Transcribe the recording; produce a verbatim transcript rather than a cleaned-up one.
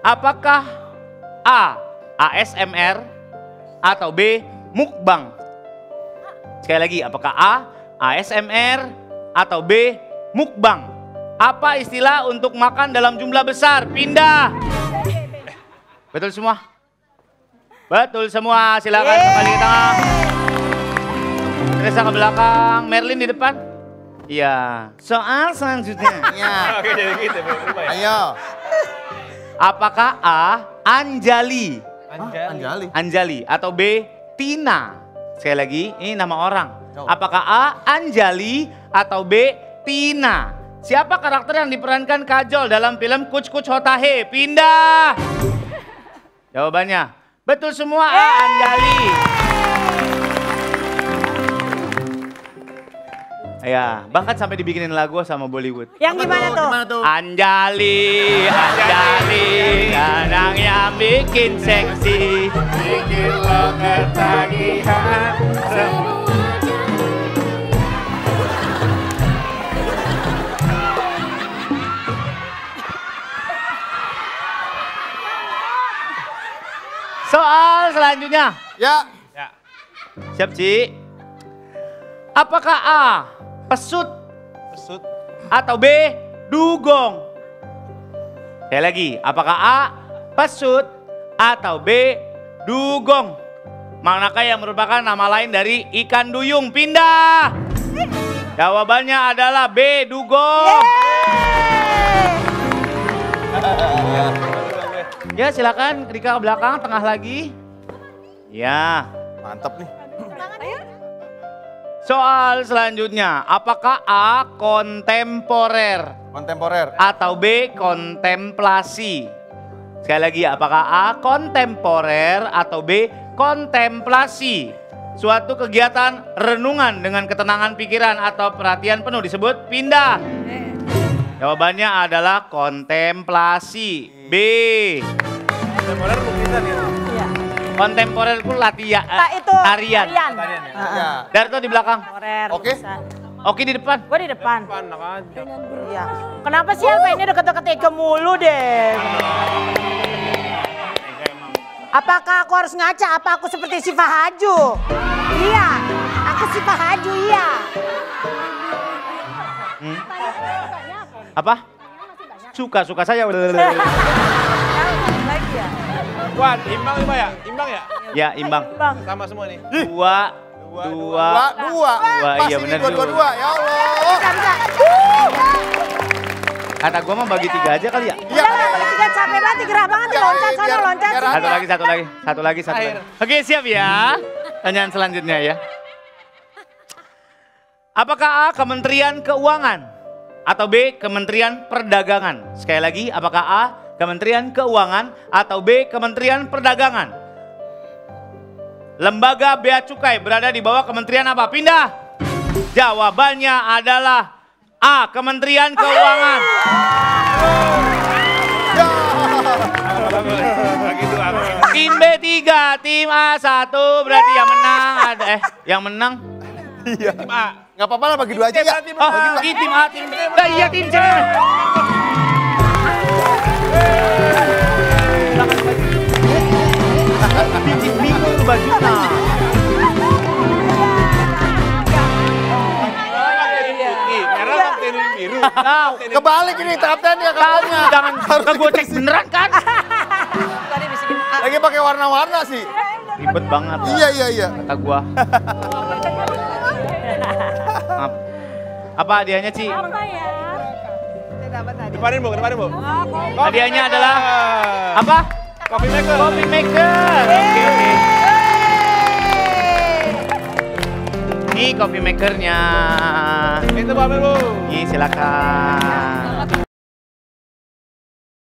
Apakah A. A S M R atau B. Mukbang? Sekali lagi, apakah A. A S M R atau B. Mukbang? Apa istilah untuk makan dalam jumlah besar? Pindah. Betul semua? Betul semua, silakan kembali ke tengah. Teresa ke belakang, Merlin di depan. Iya. Soal selanjutnya. Iya. Oke, jadi gitu. Berubah ya? Ayo. Apakah A. Anjali? Anjali. Anjali. Anjali atau B. Tina? Sekali lagi, ini nama orang. Oh. Apakah A. Anjali atau B. Tina? Siapa karakter yang diperankan Kajol dalam film Kuch Kuch Hota Hai? Pindah. Jawabannya betul semua, A. Anjali. Ya, bahkan sampai dibikinin lagu sama Bollywood. Yang gimana tuh? Gimana tuh? Anjali, Anjali, kadang yang bikin seksi, bikin lo ketagihan. Soal selanjutnya. Ya. Ya. Siap, Ci? Apakah A. Pesut Pesut. atau B. Dugong? Sekali lagi, apakah A. Pesut atau B. Dugong? Manakah yang merupakan nama lain dari ikan duyung? Pindah. Jawabannya adalah B. Dugong. Ya, silakan Rika ke belakang, tengah lagi. Ya. Mantap nih. Soal selanjutnya, apakah A. Kontemporer Kontemporer. atau B. Kontemplasi? Sekali lagi, apakah A. Kontemporer atau B. Kontemplasi? Suatu kegiatan renungan dengan ketenangan pikiran atau perhatian penuh disebut pindah. Jawabannya adalah kontemplasi. B. Kontemporer lukisan ya? Iya. Kontemporer itu latihan, Nah, itu tarian. tarian. Tarian ya? Ya. Darto di belakang. Korer, Oke. bisa. Oki di depan. Gue di depan. Panak aja. Iya. Kenapa sih Alfa ini deket-deket Eka mulu deh? Apakah aku harus ngaca? Apa aku seperti si Fahaju? Iya, aku si Fahaju, iya. Hmm? Apa? Suka-suka saja. Lagi ya? Wan, imbang lima ya? Imbang ya? Ya, imbang. Bang. Sama semua nih. Dua, Dua, dua. Dua, dua. Dua, Pas iya ini benar dua, dua, juga. dua. Ya Allah. Bisa, bisa. Kata gua mah bagi tiga aja kali ya. Iya. Udah lah, balik tiga capek banget, gerah banget nih, Iya, loncat iya, sana, biar- loncat biar sini. Satu lagi, satu lagi, satu lagi, satu Akhir. lagi. Oke, siap ya. Pertanyaan selanjutnya ya. Apakah A. Kementerian Keuangan atau B. Kementerian Perdagangan? Sekali lagi, apakah A. Kementerian Keuangan atau B. Kementerian Perdagangan? Lembaga Bea Cukai berada di bawah kementerian apa? Pindah. Jawabannya adalah A. Kementerian Keuangan. Bagi dua. Tim B tiga, tim A satu, berarti yang menang ada eh yang menang. Iya. Tim A. Nggak apa-apa lah bagi dua aja ya. Tim Oh, A. ini tim A, tim B. Nah, iya tim C. Bikin bingung tuh bajunya. Putih, merah kapten biru. Tahu. Kebalik ini kapten ya Tahu kaptennya. jangan kan gue cek beneran kan? Tadi bisikin A. Lagi pakai warna-warna sih. Ribet banget. Iya, iya, iya. Kata gua. Maaf. Apa hadiahnya, Ci? Apa ya? Dapat tadi. Depanin bu, depanin bu. Hadiahnya adalah apa? Coffee maker. Coffee maker. Oke, oke. Ini coffee makernya. Itu bu, ambil bu. Ini silakan.